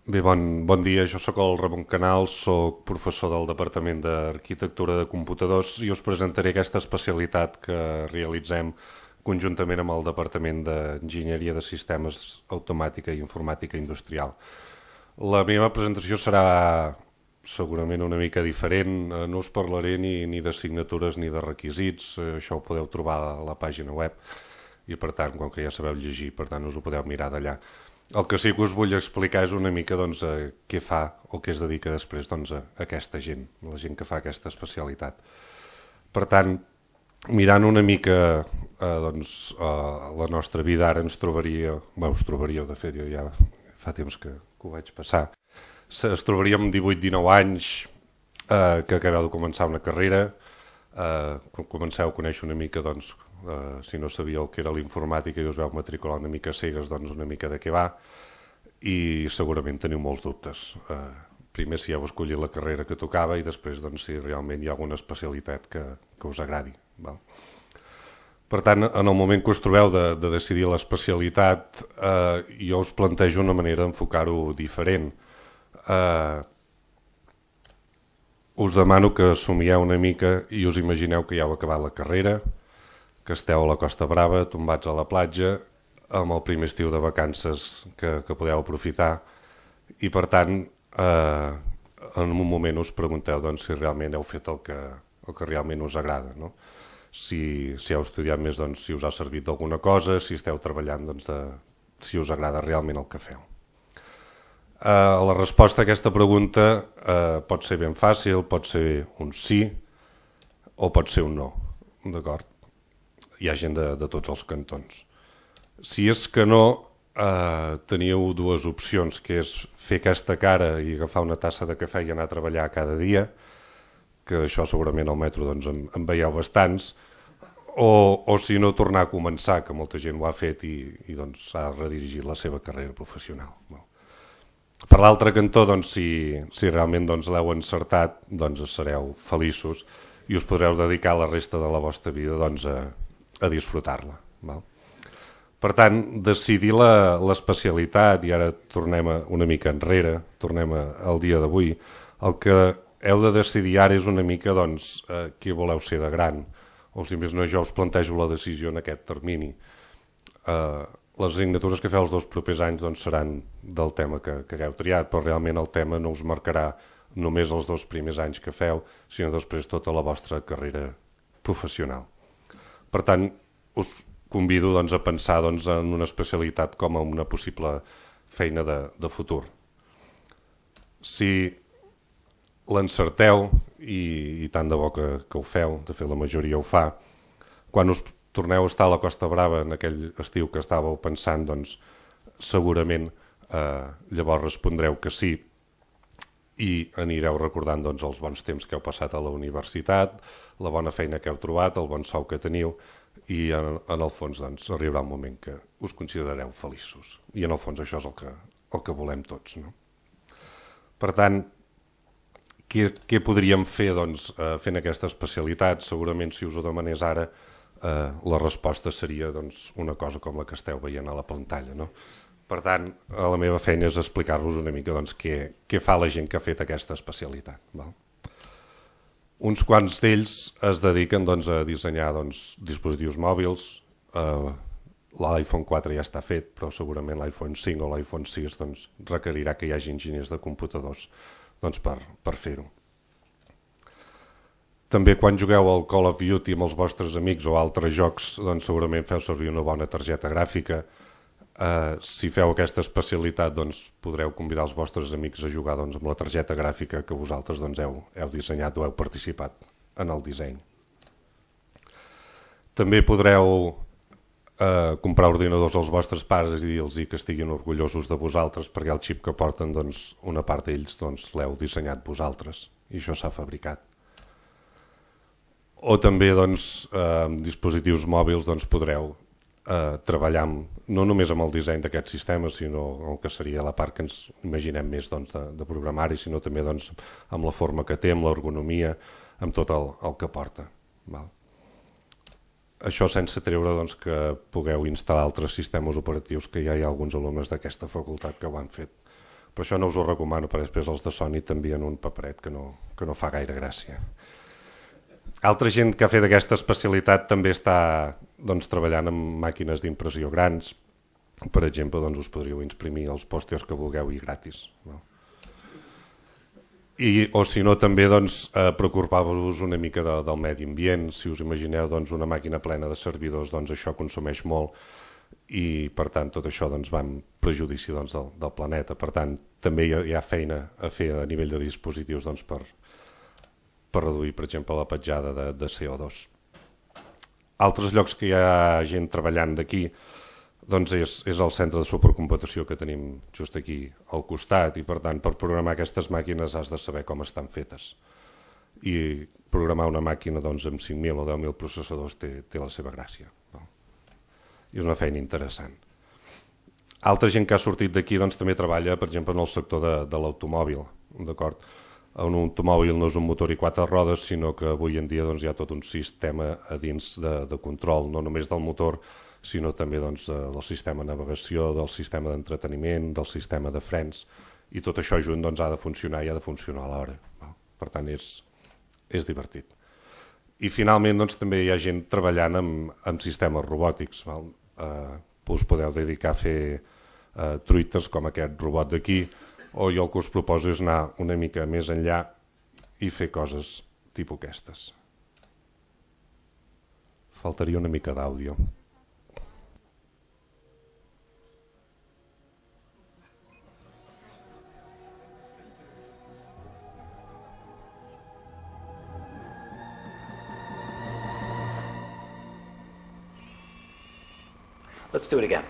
Bé, bon dia, jo sóc el Ramon Canals, sóc professor del Departament d'Arquitectura de Computadors i us presentaré aquesta especialitat que realitzem conjuntament amb el Departament d'Enginyeria de Sistemes Automàtica i Informàtica Industrial. La meva presentació serà segurament una mica diferent, no us parlaré ni d'assignatures ni de requisits, això ho podeu trobar a la pàgina web i per tant, com que ja sabeu llegir, per tant us ho podeu mirar d'allà. El que sí que us vull explicar és una mica què fa o què es dedica després a aquesta gent, la gent que fa aquesta especialitat. Per tant, mirant una mica la nostra vida ara us trobaríeu, de fet jo ja fa temps que ho vaig passar, es trobaríem amb 18-19 anys que acabeu de començar una carrera, comenceu a conèixer una mica si no sabíeu què era l'informàtica i us veu matricular una mica cegues, una mica de què va, i segurament teniu molts dubtes. Primer si heu escollit la carrera que tocava i després si realment hi ha alguna especialitat que us agradi. Val? Per tant, en el moment que us trobeu de decidir l'especialitat, jo us plantejo una manera d'enfocar-ho diferent. Us demano que somieu una mica i us imagineu que ja heu acabat la carrera, que esteu a la Costa Brava, tombats a la platja, amb el primer estiu de vacances que podeu aprofitar i, per tant, en un moment us pregunteu si realment heu fet el que realment us agrada. No? Si heu estudiat més, si us ha servit d'alguna cosa, si esteu treballant, si us agrada realment el que feu. La resposta a aquesta pregunta pot ser ben fàcil, pot ser un sí o pot ser un no, d'acord? Hi ha gent de tots els cantons. Si és que no, teniu dues opcions, que és fer aquesta cara i agafar una tassa de cafè i anar a treballar cada dia, que això segurament al metro en veieu bastants, o si no, tornar a començar, que molta gent ho ha fet i ha redirigit la seva carrera professional. Per l'altre cantó, si realment l'heu encertat, sereu feliços i us podreu dedicar la resta de la vostra vida a disfrutar-la. Per tant, decidir l'especialitat, i ara tornem una mica enrere, tornem al dia d'avui, el que heu de decidir ara és una mica què voleu ser de gran. O si més no, jo us plantejo la decisió en aquest termini. Les assignatures que feu els 2 propers anys seran del tema que hagueu triat, però realment el tema no us marcarà només els 2 primers anys que feu, sinó després tota la vostra carrera professional. Per tant, us convido a pensar en una especialitat com a una possible feina de futur. Si l'encerteu, i tant de bo que ho feu, de fet la majoria ho fa, quan us torneu a estar a la Costa Brava en aquell estiu que estàveu pensant, segurament llavors respondreu que sí i anireu recordant els bons temps que heu passat a la universitat, la bona feina que heu trobat, el bon sou que teniu, i en el fons arribarà un moment que us considerareu feliços. I en el fons això és el que volem tots. No? Per tant, què podríem fer fent aquesta especialitat? Segurament si us ho demanés ara, la resposta seria una cosa com la que esteu veient a la pantalla. No? Per tant, la meva feina és explicar-vos una mica què fa la gent que ha fet aquesta especialitat. Val? Uns quants d'ells es dediquen a dissenyar dispositius mòbils. L'iPhone 4 ja està fet, però segurament l'iPhone 5 o l'iPhone 6 requerirà que hi hagi enginyers de computadors per fer-ho. També quan jugueu al Call of Duty amb els vostres amics o altres jocs, segurament feu servir una bona targeta gràfica. Si feu aquesta especialitat podreu convidar els vostres amics a jugar amb la targeta gràfica que vosaltres heu dissenyat o heu participat en el disseny. També podreu comprar ordinadors als vostres pares i dir-los que estiguin orgullosos de vosaltres perquè el xip que porten una part d'ells l'heu dissenyat vosaltres i això s'ha fabricat. O també amb dispositius mòbils podreu treballar no només amb el disseny d'aquest sistema, sinó el que seria la part que ens imaginem més de programari, sinó també amb la forma que té, amb l'ergonomia, amb tot el que porta. Això sense treure que pugueu instal·lar altres sistemes operatius, que ja hi ha alguns alumnes d'aquesta facultat que ho han fet però això no us ho recomano, perquè després els de Sony t'envien un paperet que no fa gaire gràcia. Altra gent que ha fet aquesta especialitat també està treballant amb màquines d'impressió grans. Per exemple, us podríeu imprimir els pòsters que vulgueu i gratis. O si no, també preocupar-vos una mica del medi ambient. Si us imagineu una màquina plena de servidors, això consumeix molt i per tant tot això va en prejudici del planeta. Per tant, també hi ha feina a fer a nivell de dispositius per reduir, per exemple, la petjada de CO2. Altres llocs que hi ha gent treballant d'aquí és el centre de supercomputació que tenim just aquí al costat i per tant per programar aquestes màquines has de saber com estan fetes i programar una màquina amb 5.000 o 10.000 processadors té la seva gràcia. I és una feina interessant. Altra gent que ha sortit d'aquí també treballa, per exemple, en el sector de l'automòbil. Un automòbil no és un motor i 4 rodes, sinó que avui en dia hi ha tot un sistema a dins de control, no només del motor, sinó també del sistema de navegació, del sistema d'entreteniment, del sistema de frens, i tot això junt ha de funcionar i ha de funcionar alhora. Per tant, és divertit. I finalment també hi ha gent treballant amb sistemes robòtics. Us podeu dedicar a fer truites com aquest robot d'aquí, o jo el que us proposo és anar una mica més enllà i fer coses tipus aquestes. Faltaria una mica d'àudio. Let's do it again.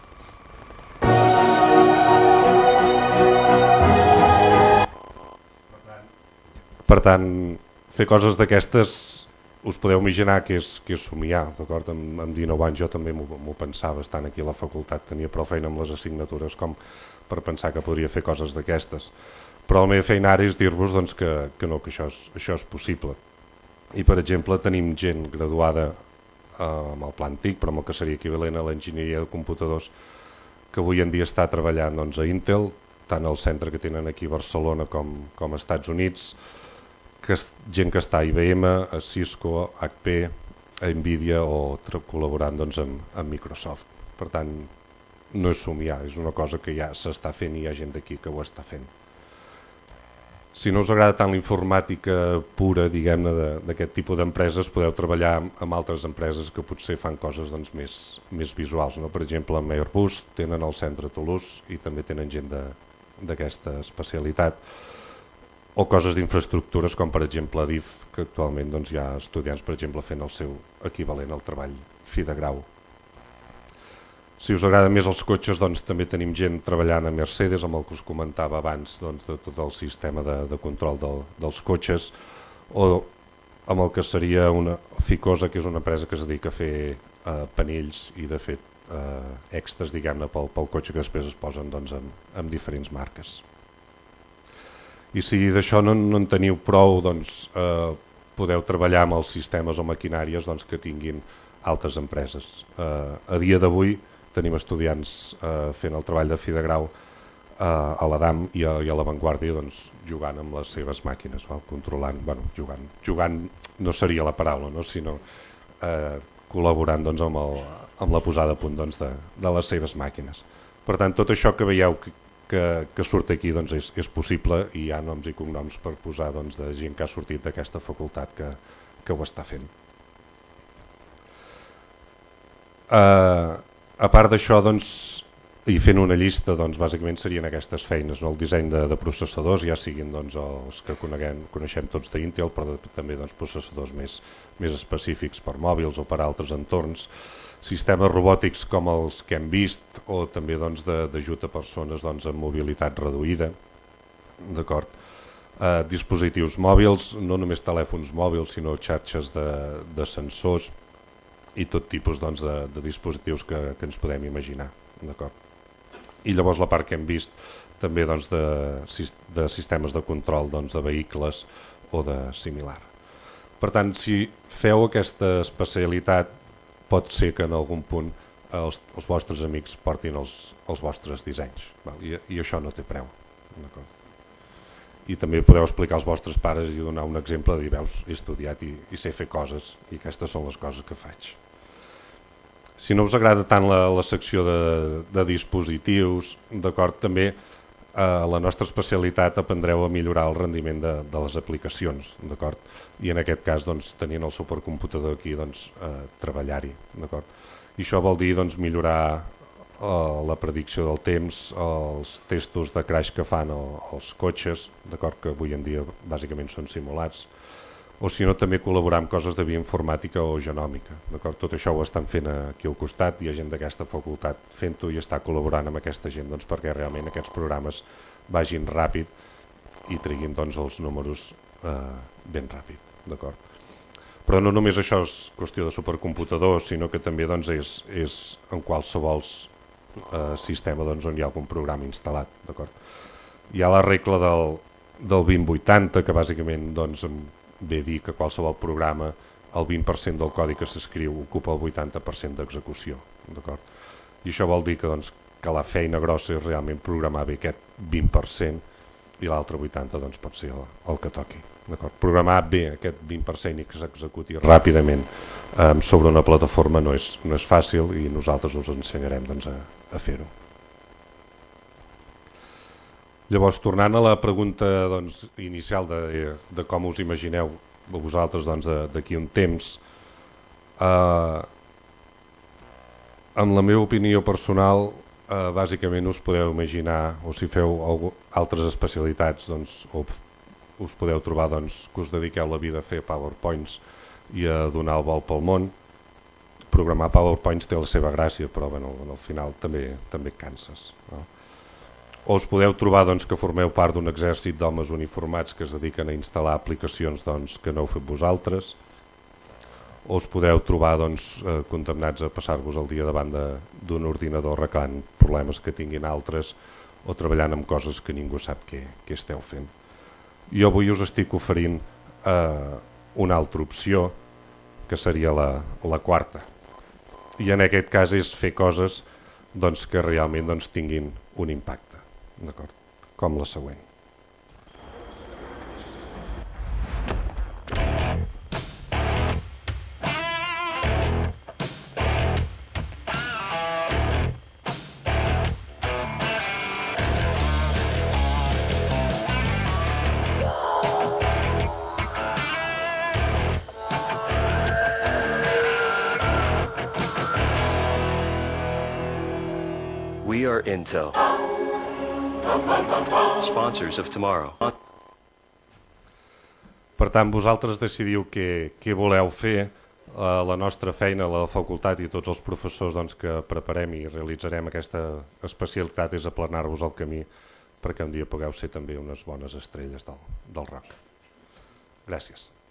Per tant, fer coses d'aquestes us podeu imaginar que és somiar, d'acord? Amb 19 anys jo també m'ho pensava, estant aquí a la facultat, tenia prou feina amb les assignatures com per pensar que podria fer coses d'aquestes. Però la meva feina ara és dir-vos que no, que això és possible. I per exemple tenim gent graduada amb el pla antic, però amb el que seria equivalent a l'enginyeria de computadors, que avui en dia està treballant a Intel, tant al centre que tenen aquí a Barcelona com als Estats Units, gent que està a IBM, a Cisco, a HP, a Nvidia o col·laborant amb Microsoft. Per tant, no és somiar, és una cosa que ja s'està fent i hi ha gent d'aquí que ho està fent. Si no us agrada tant la informàtica pura, diguem-ne, d'aquest tipus d'empreses, podeu treballar amb altres empreses que potser fan coses més visuals. Per exemple, amb Airbus tenen el centre a Toulouse i també tenen gent d'aquesta especialitat. O coses d'infraestructures com per exemple a DIF, que actualment hi ha estudiants per exemple fent el seu equivalent al treball fi de grau. Si us agraden més els cotxes, també tenim gent treballant a Mercedes, amb el que us comentava abans, de tot el sistema de control dels cotxes, o amb el que seria una Ficosa, que és una empresa que es dedica a fer panells i de fet extras, diguem-ne, pel cotxe que després es posen amb diferents marques. I si d'això no en teniu prou, podeu treballar amb els sistemes o maquinàries que tinguin altres empreses. A dia d'avui tenim estudiants fent el treball de fi de grau a l'Adam i a l'Avantguàrdia jugant amb les seves màquines, controlant, jugant no seria la paraula, sinó col·laborant amb la posada a punt de les seves màquines. Per tant, tot això que veieu que surt aquí és possible i hi ha noms i cognoms per posar de gent que ha sortit d'aquesta facultat que ho està fent. A part d'això, i fent una llista, bàsicament serien aquestes feines, el disseny de processadors, ja siguin els que coneixem tots d'Intel, però també processadors més específics per mòbils o per altres entorns, sistemes robòtics com els que hem vist o també d'ajut a persones amb mobilitat reduïda, dispositius mòbils, no només telèfons mòbils, sinó xarxes de sensors i tot tipus de dispositius que ens podem imaginar. I llavors la part que hem vist també de sistemes de control de vehicles o de similar. Per tant, si feu aquesta especialitat, pot ser que en algun punt els vostres amics portin els vostres dissenys, i això no té preu. I també podeu explicar als vostres pares i donar un exemple de dir, veus, he estudiat i sé fer coses i aquestes són les coses que faig. Si no us agrada tant la secció de dispositius, d'acord, també a la nostra especialitat aprendreu a millorar el rendiment de les aplicacions, d'acord? I en aquest cas, doncs, tenint el supercomputador aquí, doncs, treballar-hi, d'acord? I això vol dir, doncs, millorar la predicció del temps, els testos de crash que fan els cotxes, d'acord, que avui en dia bàsicament són simulats, o si no també col·laborar amb coses de bioinformàtica o genòmica, d'acord? Tot això ho estan fent aquí al costat, hi ha gent d'aquesta facultat fent-ho i està col·laborant amb aquesta gent, doncs, perquè realment aquests programes vagin ràpid i treguin, doncs, els números ben ràpid, d'acord? Però no només això és qüestió de supercomputadors, sinó que també, doncs, és en qualsevol sistema, doncs, on hi ha algun programa instal·lat, d'acord? Hi ha la regla del 20-80, que bàsicament, doncs, ve dir que qualsevol programa, el 20% del codi que s'escriu ocupa el 80% d'execució, d'acord? I això vol dir que, doncs, que la feina grossa és realment programar bé aquest 20% i l'altre 80% doncs, pot ser el que toqui. Programar bé aquest 20% i que s'executi ràpidament sobre una plataforma no és fàcil i nosaltres us ensenyarem, doncs, a fer-ho. Llavors, tornant a la pregunta, doncs, inicial de com us imagineu vosaltres, doncs, d'aquí un temps, amb la meva opinió personal, bàsicament us podeu imaginar, o si feu altres especialitats, doncs, us podeu trobar, doncs, que us dediqueu la vida a fer PowerPoints i a donar el vol pel món. Programar PowerPoints té la seva gràcia, però bueno, al final també et canses, no? O us podeu trobar, doncs, que formeu part d'un exèrcit d'homes uniformats que es dediquen a instal·lar aplicacions, doncs, que no heu fet vosaltres. O us podeu trobar, doncs, condemnats a passar-vos el dia davant d'un ordinador arreglant problemes que tinguin altres o treballant amb coses que ningú sap què esteu fent. Jo avui us estic oferint una altra opció, que seria la quarta. I en aquest cas és fer coses, doncs, que realment, doncs, tinguin un impacte, d'acord? Com la següent. We are Intel, sponsors of tomorrow. Per tant, vosaltres decidiu què voleu fer. La nostra feina, la facultat i tots els professors, doncs, que preparem i realitzarem aquesta especialitat és aplanar-vos el camí perquè un dia pugueu ser també unes bones estrelles del rock. Gràcies.